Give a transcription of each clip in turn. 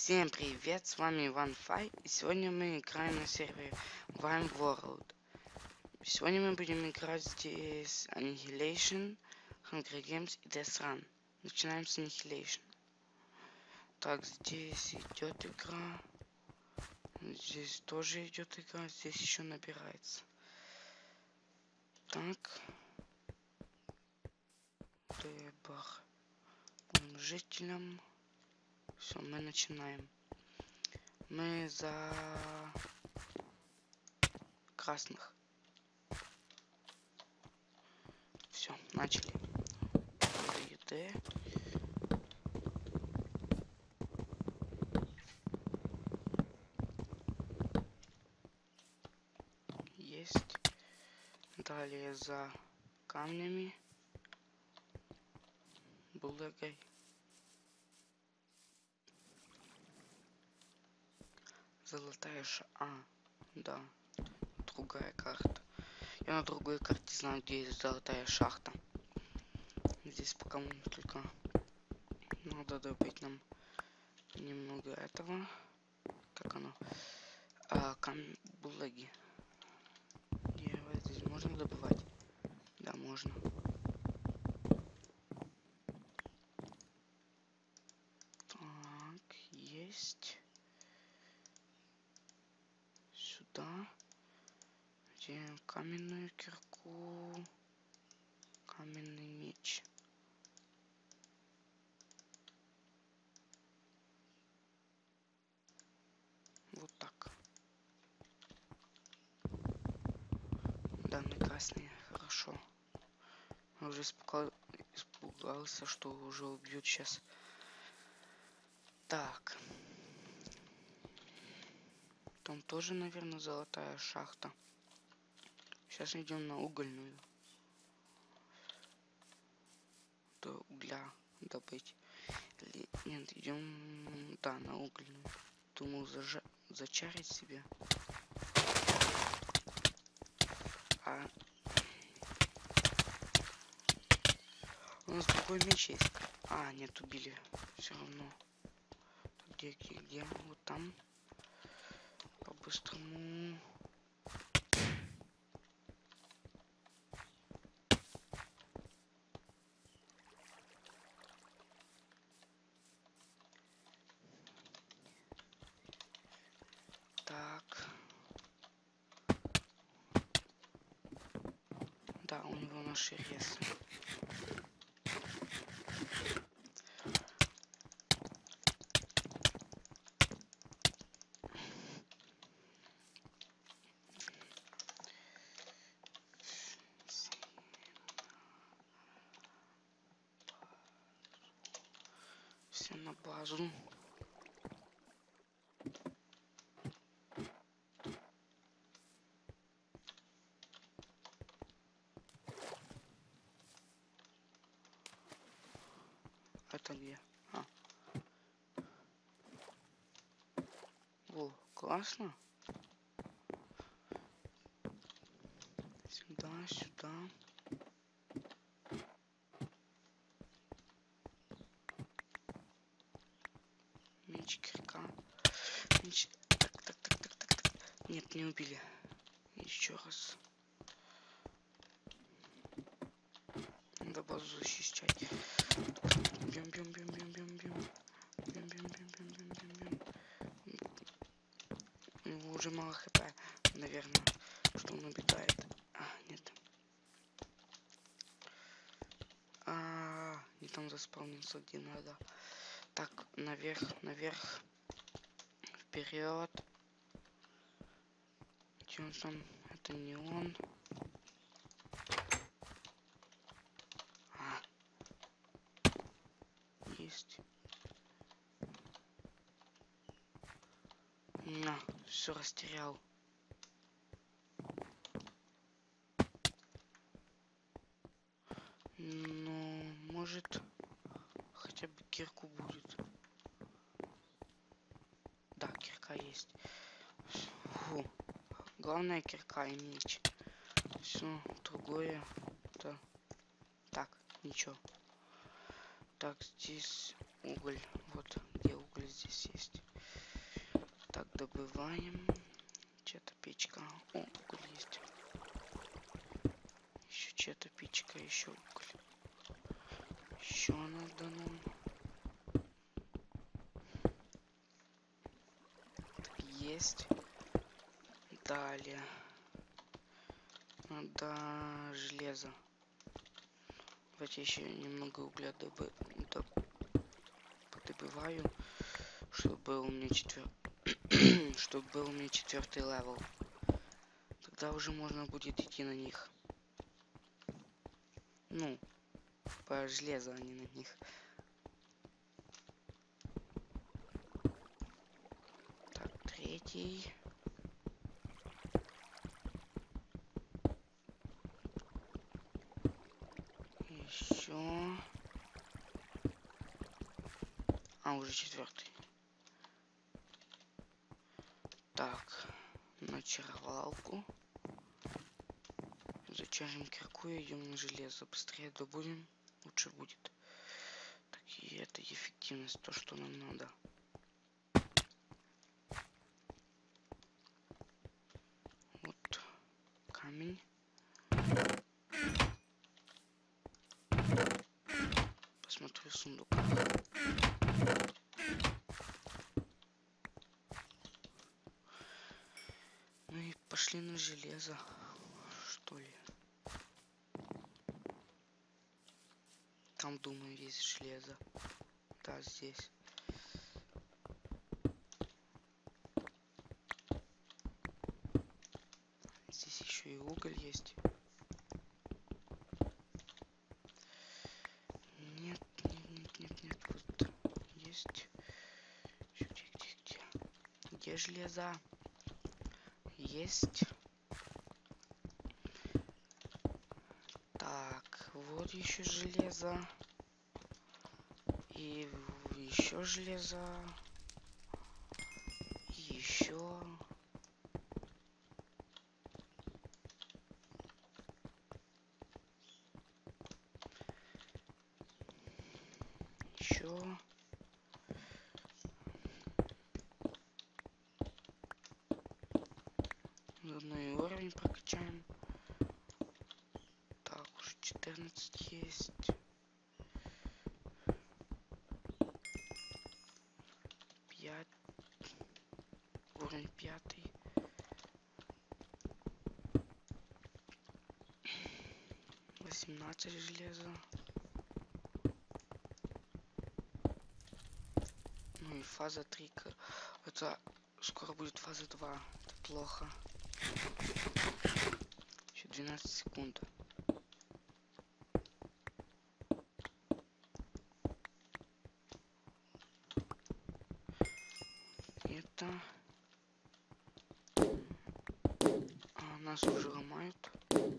Всем привет, с вами Иван Фай, и сегодня мы играем на сервере Vime World. Сегодня мы будем играть здесь Annihilation, Hunger Games и Death Run. Начинаем с Annihilation. Так, здесь идет игра. Здесь тоже идет игра, здесь еще набирается. Так. Выбор жителям. Все, мы начинаем. Мы за красных. Все, начали. ЕД. Есть. Далее за камнями. Булагой. Золотая да. Другая карта. Я на другой карте знаю, где есть золотая шахта. Здесь пока только надо добыть нам немного этого. Как оно? Камень булаги. Дерево здесь можно добывать? Да, можно. Так, есть. Сюда. Делаем каменную кирку. Каменный меч. Вот так. Да, мы красные. Хорошо. Я уже испугался, что уже убьют сейчас. Так. Там тоже, наверное, золотая шахта. Сейчас идем на угольную. До угля добыть. Или нет, идем, да, на угольную. Думал зачарить себе. У нас другой меч есть. Нет, убили. Все равно. Где? Вот там. По-быстрому. Так. Да, у него наши ресы. Все на базу. Это где? О, классно. Сюда. Меч, кирка. Меч. Так. Нет, не убили. Еще раз. Надо базу защищать. Бьем. У него уже мало хп, наверное, что он убегает. Нет. Не там заспавнился, где надо. Так, наверх. Вперед. Где он там? Это не он. Есть. Все растерял. Ну, может, хотя бы кирку будет. Да, кирка есть. Фу. Главное кирка и меч. Все другое. Да. Так, ничего. Так, здесь уголь. Вот где уголь здесь есть. Так, добываем. Чья-то печка. О, уголь есть. Еще чья-то печка, еще уголь. Еще надо нам. Так, есть. Далее. Надо железо. Давайте еще немного угля подобываю, чтобы был у меня чтобы был у меня 4-й левел. Тогда уже можно будет идти на них. Ну, по железу, а не на них. Так, 3-й. Еще. А, уже 4-й. Так, на червалку. Зачарим кирку и идем на железо. Быстрее добудем, лучше будет. Так, и это эффективность, то, что нам надо. Вот камень. Посмотрю сундук. Ну и пошли на железо, что ли. Там, думаю, есть железо. Да, здесь. Здесь еще и уголь есть. Нет, вот есть. Где? Где железо? Есть. Так, вот еще железо. И еще железо. И еще. Еще. Заодно и уровень прокачаем. Так, уже 14 есть. 5. Уровень 5. 18 железа. Ну и фаза 3. Это скоро будет фаза 2. Это плохо. Еще 12 секунд. Это... нас уже ломают.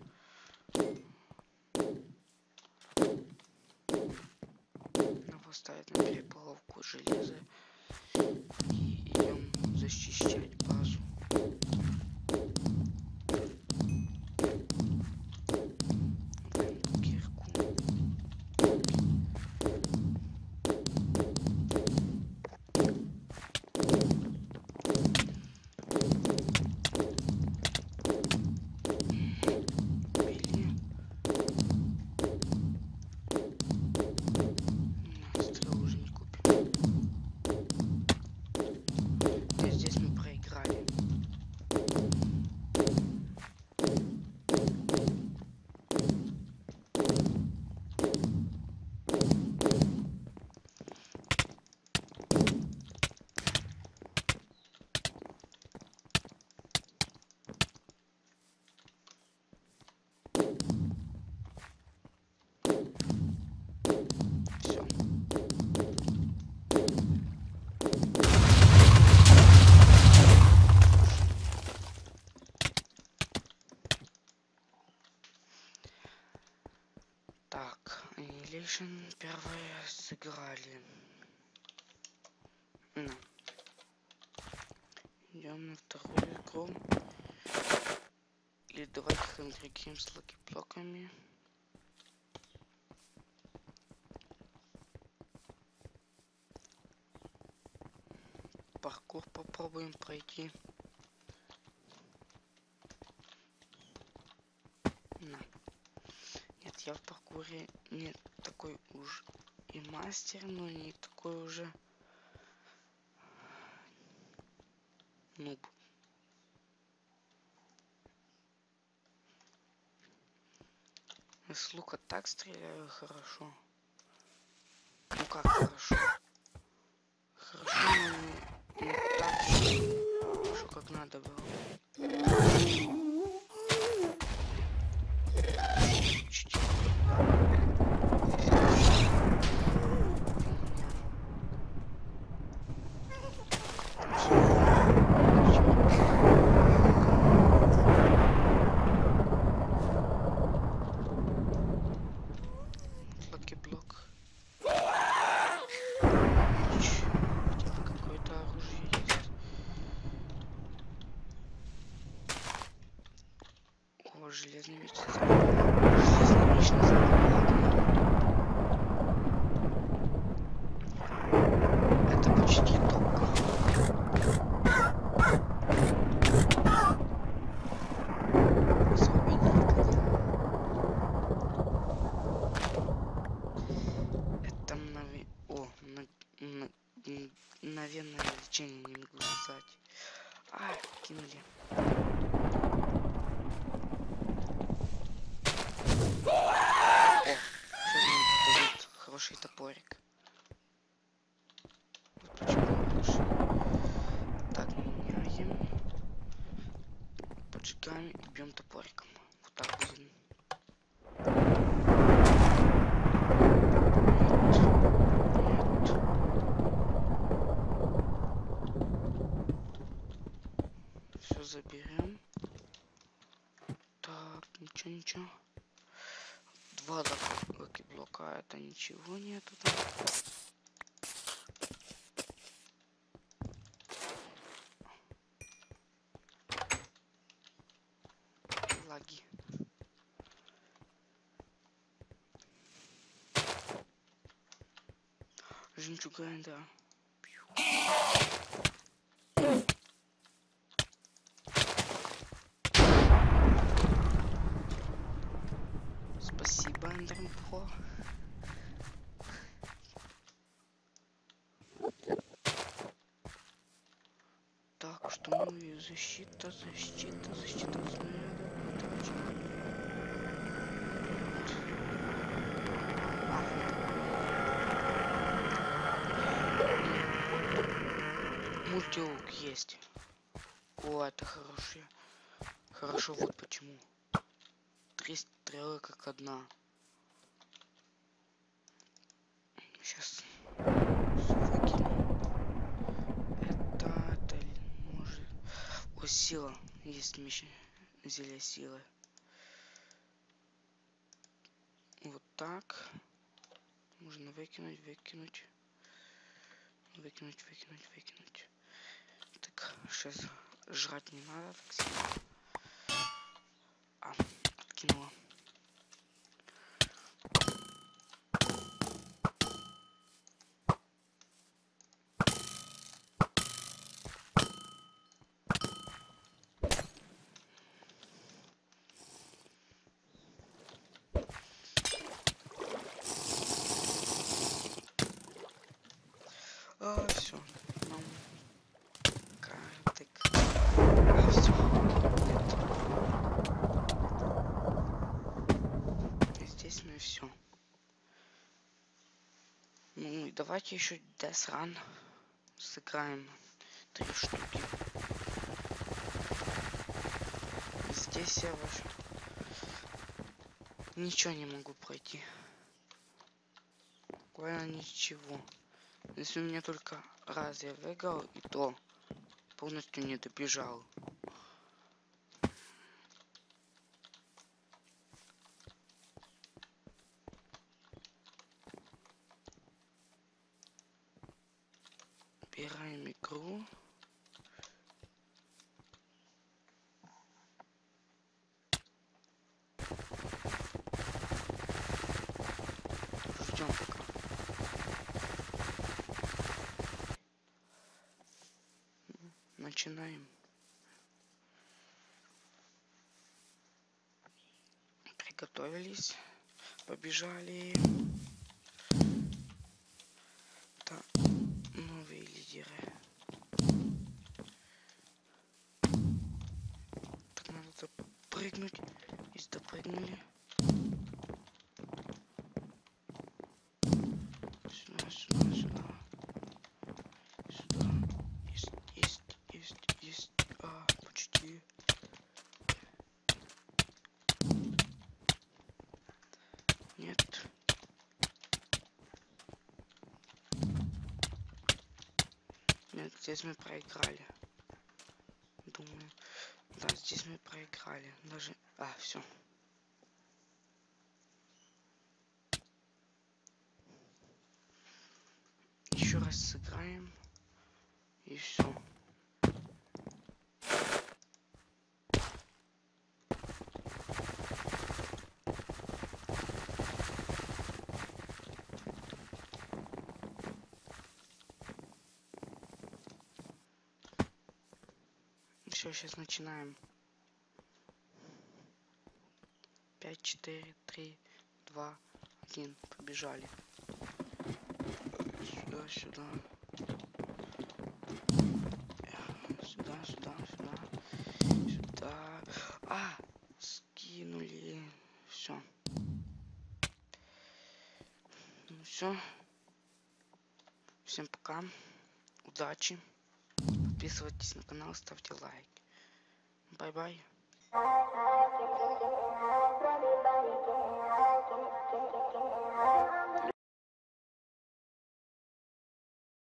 Надо поставить на переплавку железа. И идем защищать базу. Так, Annihilation первое сыграли. Идем на вторую игру. Или давайте Hungry Games с лаки-блоками. паркур попробуем пройти. На. Нет, я в паркуре не такой уж и мастер, но не такой уже нуб. С лука так стреляю хорошо. Ну как хорошо? Хорошо, но не так хорошо, как надо было. Блок. Какое-то оружие есть. О, железный меч. Железный меч это почти топ. Это мгновенное лечение, не могу сказать. А, кинули. О, дают хороший топорик. Вот почему хороший. Так, меняем. Поджигаем и бьем топориком. Вот так будем. Все заберем. Так, ничего. 2 лаки-блока, это ничего нету там. Лаги. Жемчуга, да. Спасибо, Эндерпро. Так, что мы? Защита. Мультилук есть. О, это хорошее. Хорошо, вот почему. 3 стрелы как одна. Сейчас выкину. Это может... О, сила. Есть меч. Зелье силы. Вот так. Можно выкинуть. Так, сейчас жрать не надо, так сильно. А, откинула. Все. Нам картик. Все. Здесь мы все. Ну и давайте еще Death Run сыграем 3 штуки. Здесь я вообще ничего не могу пройти. Буквально ничего. Если у меня только раз я выиграл, и то полностью не добежал. Убираем игру. Ждем пока. начинаем. Приготовились. Побежали. Да, новые лидеры. Так, надо допрыгнуть. И допрыгнули. Сюда, сюда, сюда. Сюда. Есть. А, почти. Нет. Нет, здесь мы проиграли. Думаю. Да, здесь мы проиграли. Даже... А, все. Еще раз сыграем. И все. Все, сейчас начинаем. 5, 4, 3, 2, 1. Побежали. Сюда, сюда. Сюда, сюда, сюда. Сюда. А! Скинули. Все. Ну все. Всем пока. Удачи. Подписывайтесь на канал, ставьте лайк. Бай-бай.